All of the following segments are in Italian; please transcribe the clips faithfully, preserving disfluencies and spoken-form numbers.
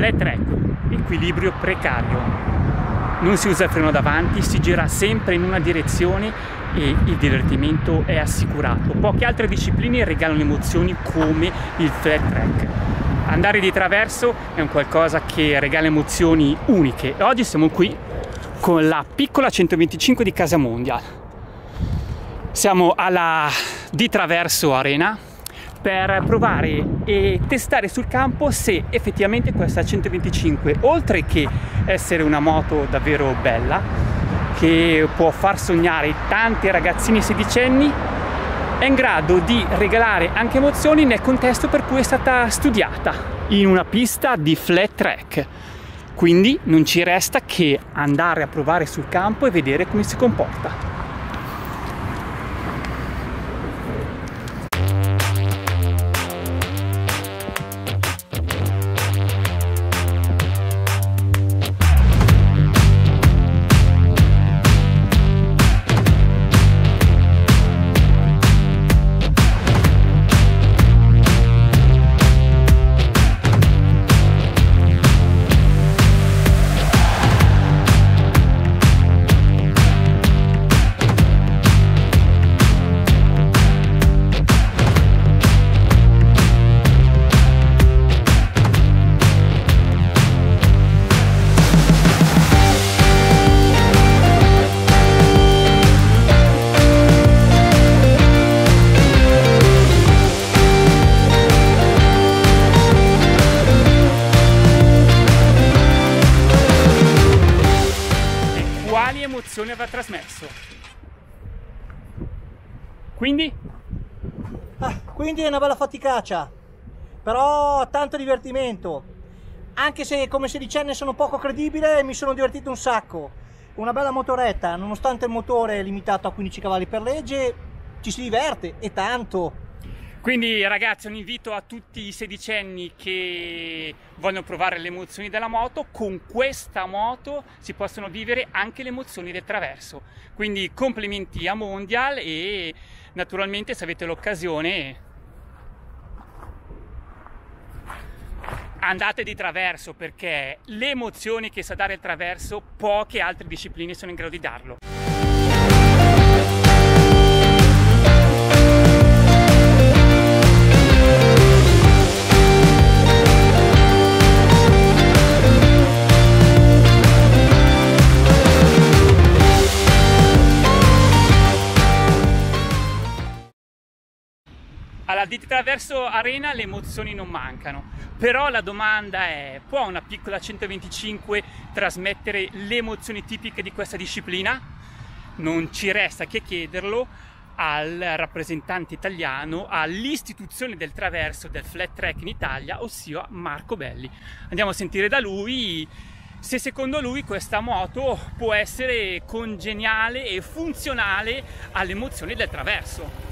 Flat track, equilibrio precario. Non si usa il freno davanti, si gira sempre in una direzione e il divertimento è assicurato. Poche altre discipline regalano emozioni come il flat track. Andare di traverso è un qualcosa che regala emozioni uniche. E oggi siamo qui con la piccola centoventicinque di Casa Mondial. Siamo alla Di Traverso Arena per provare e testare sul campo se effettivamente questa centoventicinque, oltre che essere una moto davvero bella, che può far sognare tanti ragazzini sedicenni, è in grado di regalare anche emozioni nel contesto per cui è stata studiata, in una pista di flat track. Quindi non ci resta che andare a provare sul campo e vedere come si comporta. Quali emozioni avrà trasmesso? Quindi? Ah, quindi è una bella faticaccia, però tanto divertimento. Anche se come sedicenne sono poco credibile, mi sono divertito un sacco. Una bella motoretta, nonostante il motore è limitato a quindici cavalli per legge, ci si diverte e tanto. Quindi ragazzi, un invito a tutti i sedicenni che vogliono provare le emozioni della moto. Con questa moto si possono vivere anche le emozioni del traverso. Quindi complimenti a Mondial e naturalmente se avete l'occasione andate di traverso, perché le emozioni che sa dare il traverso poche altre discipline sono in grado di darlo. Alla Di Traverso Arena le emozioni non mancano, però la domanda è: può una piccola centoventicinque trasmettere le emozioni tipiche di questa disciplina? Non ci resta che chiederlo al rappresentante italiano, all'istituzione del traverso del flat track in Italia, ossia Marco Belli. Andiamo a sentire da lui se secondo lui questa moto può essere congeniale e funzionale alle emozioni del traverso.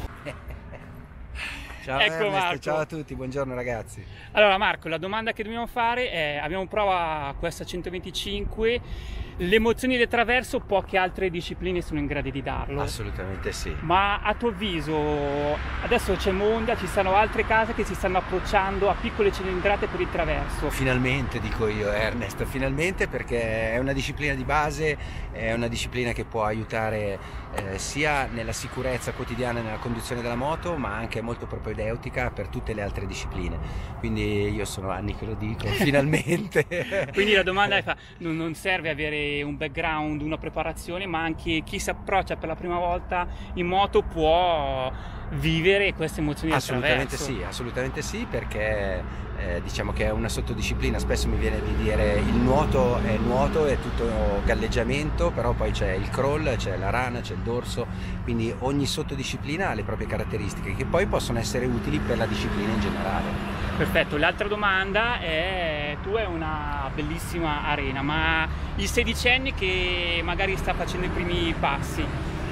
Ciao, ecco Ernest, Marco. Ciao a tutti, buongiorno ragazzi. Allora Marco, la domanda che dobbiamo fare è: abbiamo prova questa centoventicinque, le emozioni del traverso poche altre discipline sono in grado di darlo. Assolutamente sì. Ma a tuo avviso, adesso c'è Mondial, ci stanno altre case che si stanno approcciando a piccole cilindrate per il traverso? Finalmente, dico io Ernest, finalmente, perché è una disciplina di base, è una disciplina che può aiutare eh, sia nella sicurezza quotidiana nella conduzione della moto, ma anche molto propedeutica per tutte le altre discipline. Quindi io sono anni che lo dico, finalmente. Quindi la domanda è: non, non serve avere un background, una preparazione, ma anche chi si approccia per la prima volta in moto può vivere queste emozioni del traverso? Assolutamente sì, assolutamente sì, perché eh, diciamo che è una sottodisciplina. Spesso mi viene di dire il nuoto è nuoto, è tutto galleggiamento, però poi c'è il crawl, c'è la rana, c'è il dorso, quindi ogni sottodisciplina ha le proprie caratteristiche che poi possono essere utili per la disciplina in generale. Perfetto, l'altra domanda è: tu hai una bellissima arena, ma il sedicenne che magari sta facendo i primi passi,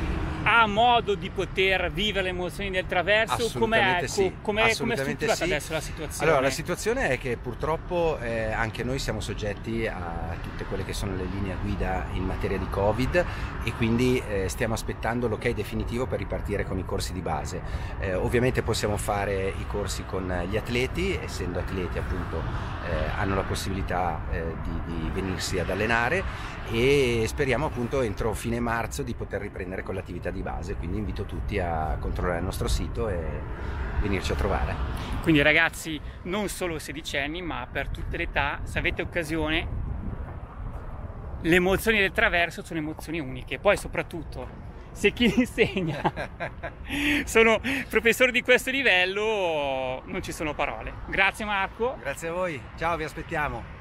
ha modo di poter vivere le emozioni del traverso? Assolutamente com'è, sì. com'è, Assolutamente com'è strutturata sì. adesso la situazione? Allora, la situazione è che purtroppo eh, anche noi siamo soggetti a tutte quelle che sono le linee guida in materia di Covid e quindi eh, stiamo aspettando l'ok definitivo per ripartire con i corsi di base. Eh, ovviamente possiamo fare i corsi con gli atleti, essendo atleti appunto eh, hanno la possibilità eh, di, di venirsi ad allenare, e speriamo appunto entro fine marzo di poter riprendere con l'attività di base, quindi invito tutti a controllare il nostro sito e venirci a trovare. Quindi ragazzi, non solo sedicenni, ma per tutte le età, se avete occasione, le emozioni del traverso sono emozioni uniche. Poi soprattutto, se chi li insegna sono professori di questo livello, non ci sono parole. Grazie Marco. Grazie a voi, ciao, vi aspettiamo.